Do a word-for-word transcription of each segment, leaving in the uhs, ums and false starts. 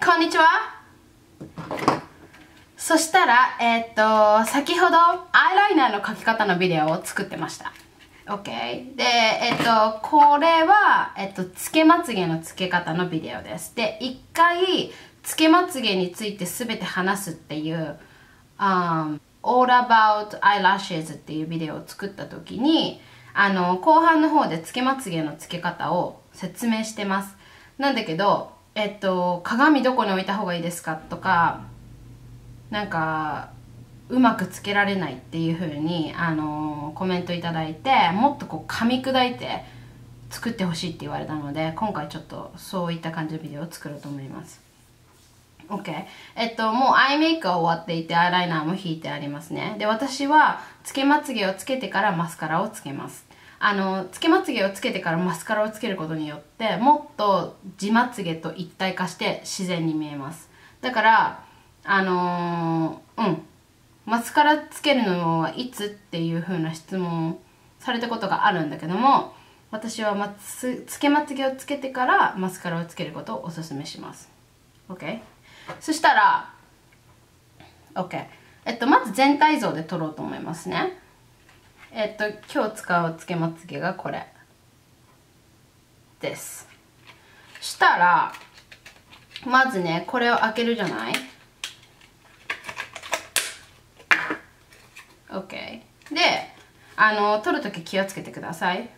こんにちは。そしたら、えっと、先ほどアイライナーの描き方のビデオを作ってました。OK。で、えっと、これは、えっと、つけまつげのつけ方のビデオです。で、一回、つけまつげについてすべて話すっていう、um, All About Eyelashes っていうビデオを作ったときに、あの、後半の方でつけまつげのつけ方を説明してます。なんだけど、えっと、鏡どこに置いた方がいいですかとか、なんかうまくつけられないっていう風にあのコメントいただいて、もっとこう噛み砕いて作ってほしいって言われたので、今回ちょっとそういった感じのビデオを作ろうと思います。 OK。 えっともうアイメイクは終わっていて、アイライナーも引いてありますね。で、私はつけまつげをつけてからマスカラをつけます。あのつけまつげをつけてからマスカラをつけることによって、もっと地まつげと一体化して自然に見えます。だからあのー、うんマスカラつけるのはいつっていう風な質問されたことがあるんだけども、私はまつつけまつげをつけてからマスカラをつけることをおすすめします。 OK。 そしたら OK。 えっとまず全体像で撮ろうと思いますね。えっと今日使うつけまつげがこれです。したらまずね、これを開けるじゃない。 OK。 で、あの取るとき気をつけてください。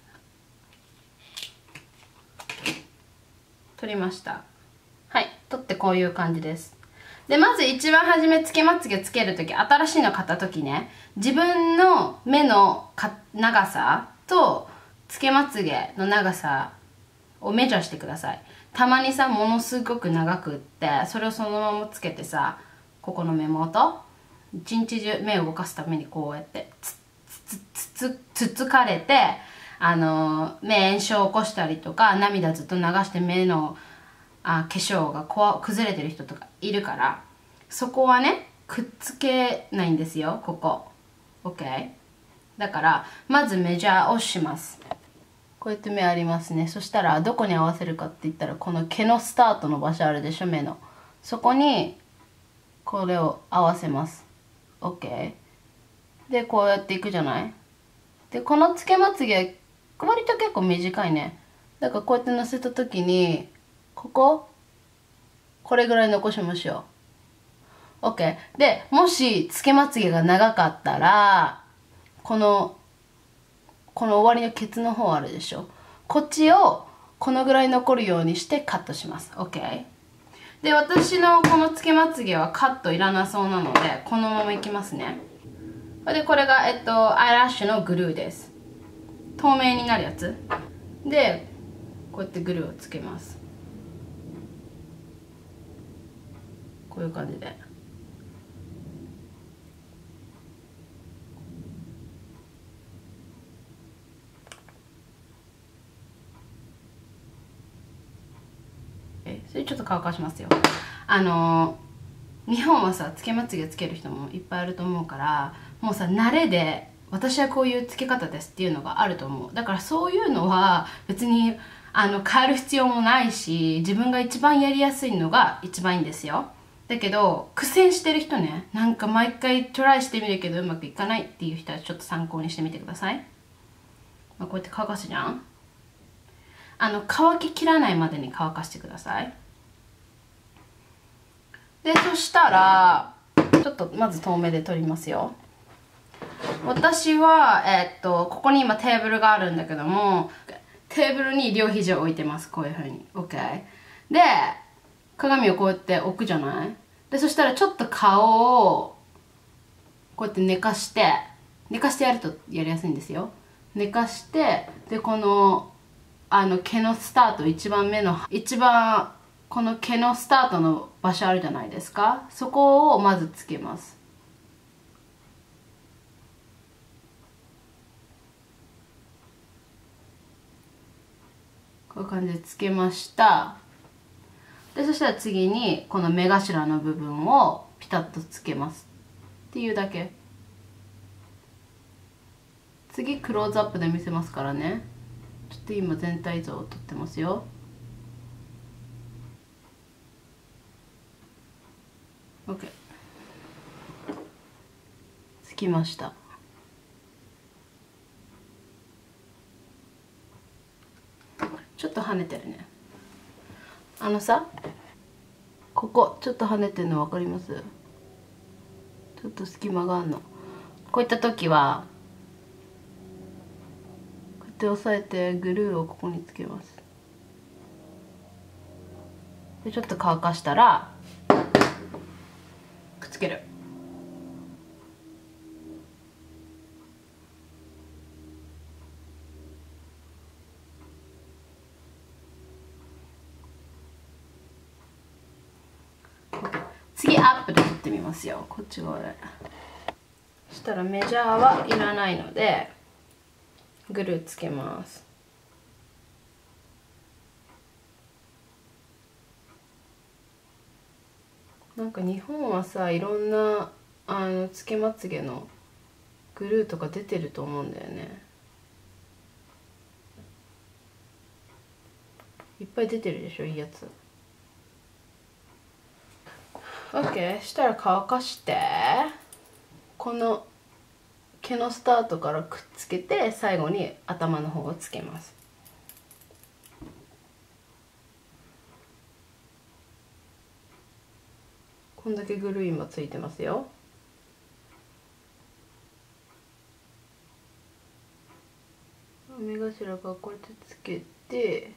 取りました。はい、取ってこういう感じです。で、まず一番初めつけまつげつけるとき、新しいの買ったときね、自分の目のか長さとつけまつげの長さをメジャーしてください。たまにさ、ものすごく長くってそれをそのままつけてさ、ここの目元一日中目を動かすためにこうやってつつつつつつかれて、あの目炎症を起こしたりとか、涙ずっと流して目のあ化粧がこわ崩れてる人とかいるから、そこはねくっつけないんですよ、ここ。 OK。 だからまずメジャーをします。こうやって目ありますね。そしたらどこに合わせるかって言ったら、この毛のスタートの場所あるでしょ、目のそこにこれを合わせます。 OK。 でこうやっていくじゃない。でこのつけまつげ割と結構短いね。だからこうやってのせた時にこここれぐらい残しましょう。 OK。 でもしつけまつげが長かったら、このこの終わりのケツの方あるでしょ、こっちをこのぐらい残るようにしてカットします。 OK。 で、私のこのつけまつげはカットいらなそうなのでこのままいきますね。でこれがえっとアイラッシュのグルーです。透明になるやつでこうやってグルーをつけます。こういう感じで。それちょっと乾かしますよ。あのー、日本はさ、つけまつげつける人もいっぱいいると思うから、もうさ、慣れで私はこういうつけ方ですっていうのがあると思う。だからそういうのは別にあの変える必要もないし、自分が一番やりやすいのが一番いいんですよ。だけど苦戦してる人ね、なんか毎回トライしてみるけどうまくいかないっていう人はちょっと参考にしてみてください。まあ、こうやって乾かすじゃん。あの乾ききらないまでに乾かしてください。で、そしたらちょっとまず遠目で撮りますよ。私はえー、っとここに今テーブルがあるんだけども、テーブルに両肘を置いてます。こういう風に OK で、鏡をこうやって置くじゃない。で、そしたらちょっと顔をこうやって寝かして、寝かしてやるとやりやすいんですよ。寝かして、でこのあの毛のスタート、一番目の一番この毛のスタートの場所あるじゃないですか、そこをまずつけます。こういう感じでつけました。で、そしたら次にこの目頭の部分をピタッとつけますっていうだけ。次クローズアップで見せますからね。ちょっと今全体像を撮ってますよ。 OK。 つきました。ちょっと跳ねてるね。あのさ、ここちょっと跳ねてるの分かります？ちょっと隙間があるの。こういった時はこうやって押さえてグルーをここにつけます。でちょっと乾かしたらくっつける。次アップで撮ってみますよ。こっち側で。そしたらメジャーはいらないのでグルーつけます。なんか日本はさ、いろんなあのつけまつげのグルーとか出てると思うんだよね。いっぱい出てるでしょ、いいやつ。 OK。 したら乾かしてこの毛のスタートからくっつけて最後に頭の方をつけます。こんだけグルー今ついてますよ。目頭がこうやってつけて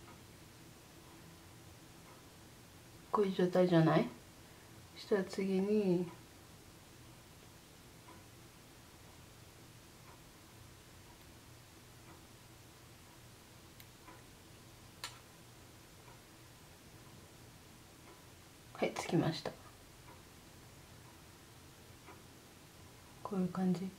こういう状態じゃない？そしたら次にはい、つきました。こういう感じ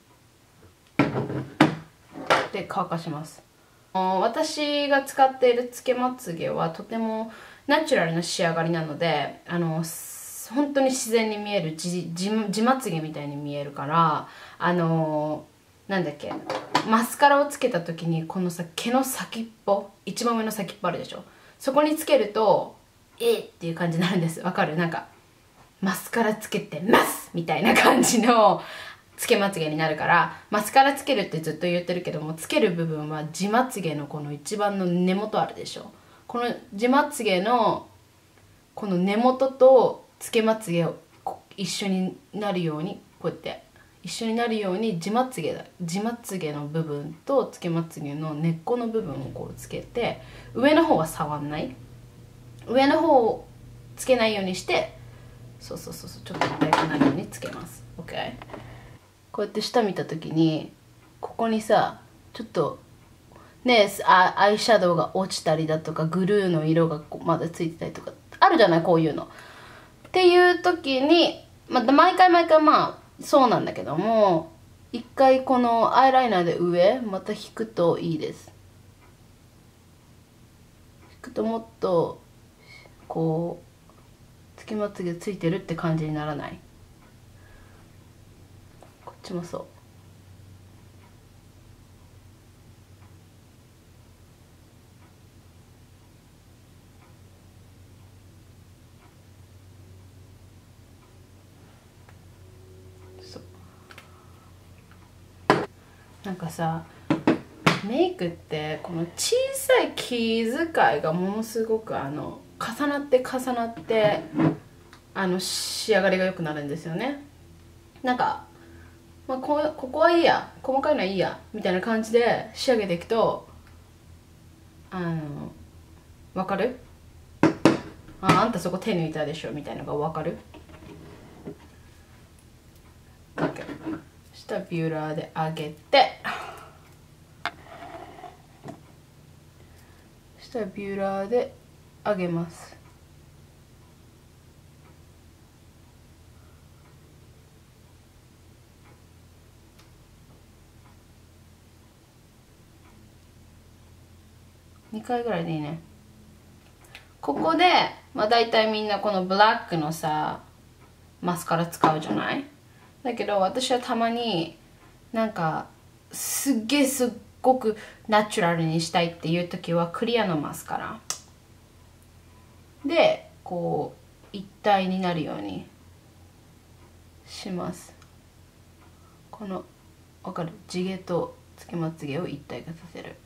で乾かします。私が使っているつけまつげはとてもナチュラルな仕上がりなので、あの本当に自然に見える地地まつげみたいに見えるから、あのなんだっけ、マスカラをつけた時にこのさ毛の先っぽ、一番上の先っぽあるでしょ、そこにつけるとえーっていう感じになるんです。わかる？なんかマスカラつけてますみたいな感じのつけまつげになるから、マスカラつけるってずっと言ってるけども、つける部分は地まつげのこの一番の根元あるでしょ、この地まつげのこの根元とつけまつげを一緒になるように、こうやって一緒になるように地まつげだ地まつげの部分とつけまつげの根っこの部分をこうつけて、上の方は触んない、上の方をつけないようにして、そうそうそうそう、ちょっと痛くないようにつけます。 OK。 こうやって下見た時にここにさちょっとね、あアイシャドウが落ちたりだとかグルーの色がまだついてたりとかあるじゃない、こういうのっていう時に、まあ、毎回毎回まあそうなんだけども、一回このアイライナーで上また引くといいです。引くともっとこうつけまつげついてるって感じにならない？こっちもそう。なんかさ、メイクってこの小さい気遣いがものすごくあの重なって重なってあの仕上がりが良くなるんですよね。なんか、まあ、こ, ここはいいや、細かいのはいいやみたいな感じで仕上げていくと、あの分かる？あ, あんたそこ手抜いたでしょみたいなのが分かる？ OK。 下ビューラーで上げて、下ビューラーで上げます。にかいぐらいでいいね。ここで、まあ、大体みんなこのブラックのさマスカラ使うじゃない？だけど私はたまになんかすっげえすっごくナチュラルにしたいっていう時はクリアのマスカラでこう一体になるようにします。このわかる地毛とつけまつげを一体化させる。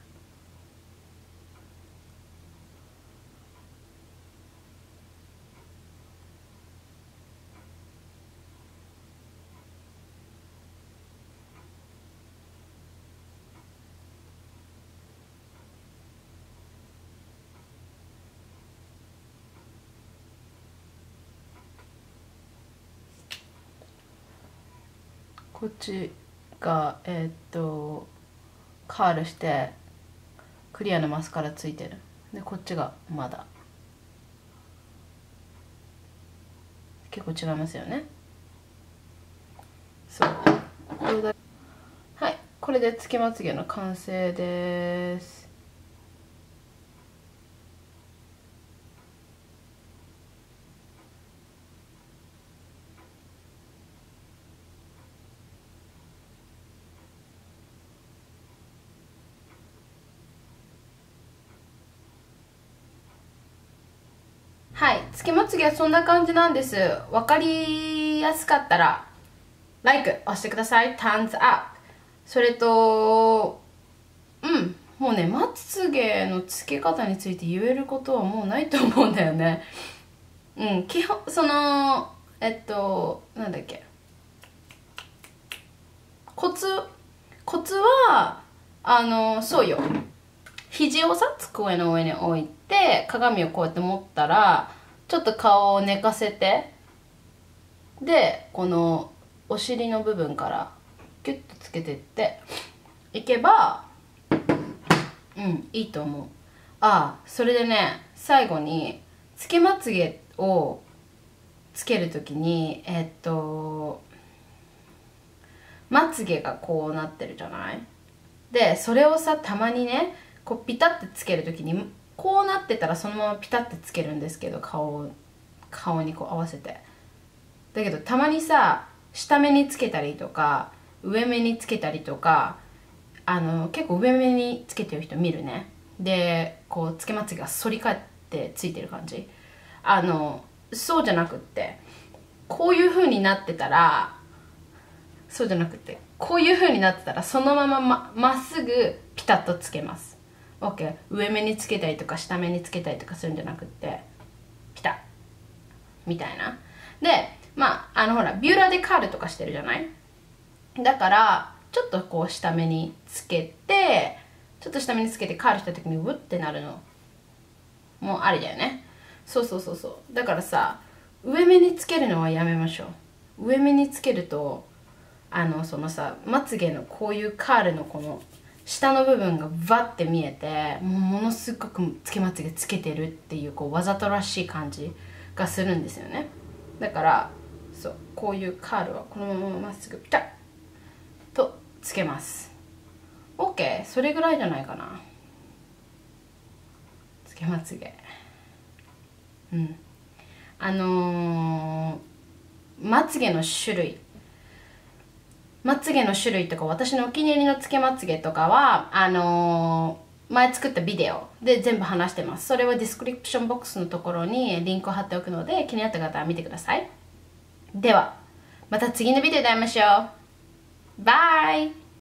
こっちがえー、っとカールしてクリアのマスカラついてる。でこっちがまだ結構違いますよね。そうはい、これでつけまつげの完成です。はい、つけまつげはそんな感じなんです。わかりやすかったら like 押してください。 thumbs up。 それとうんもうね、まつげのつけ方について言えることはもうないと思うんだよね。うん基本そのえっとなんだっけ、コツコツはあのそうよ、肘をさ机の上に置いて鏡をこうやって持ったらちょっと顔を寝かせて、でこのお尻の部分からキュッとつけてっていけばうんいいと思う。ああそれでね、最後につけまつげをつけるときにえっとまつげがこうなってるじゃない。でそれをさたまにねこうピタッてつけるときにこうなってたらそのままピタッてつけるんですけど、顔顔にこう合わせて。だけどたまにさ下目につけたりとか上目につけたりとか、あの結構上目につけてる人見るね。でこうつけまつげが反り返ってついてる感じ。あのそうじゃなくって、こういう風になってたらそうじゃなくてこういう風になってたらそのまま ま, まっすぐピタッとつけます。 OK。 上目につけたりとか下目につけたりとかするんじゃなくってピタッみたいな。でまああのほらビューラーでカールとかしてるじゃない。だからちょっとこう下目につけてちょっと下目につけてカールした時にウッてなるのもうありだよね。そうそうそうそう。だからさ上目につけるのはやめましょう。上目につけるとあのそのさまつげのこういうカールのこの下の部分がバッて見えて、もうものすごくつけまつげつけてるっていうこうわざとらしい感じがするんですよね。だからそうこういうカールはこのまままっすぐピタッとつけます。 OK。 それぐらいじゃないかな、つけまつげ。うんあのー、まつげの種類まつげの種類とか私のお気に入りのつけまつげとかはあのー、前作ったビデオで全部話してます。それはディスクリプションボックスのところにリンクを貼っておくので、気になった方は見てください。ではまた次のビデオで会いましょう。バイ。